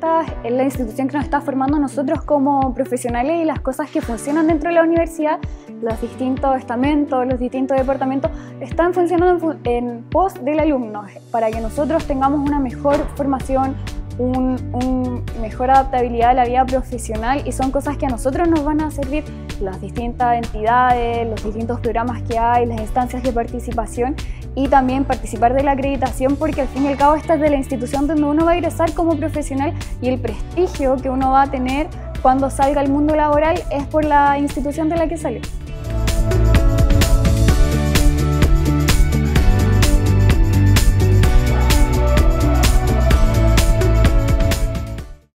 es la institución que nos está formando a nosotros como profesionales, y las cosas que funcionan dentro de la universidad, los distintos estamentos, los distintos departamentos, están funcionando en pos del alumno, para que nosotros tengamos una mejor formación, mejor adaptabilidad a la vida profesional, y son cosas que a nosotros nos van a servir las distintas entidades, los distintos programas que hay, las instancias de participación, y también participar de la acreditación, porque al fin y al cabo esta es de la institución donde uno va a egresar como profesional, y el prestigio que uno va a tener cuando salga al mundo laboral es por la institución de la que salió.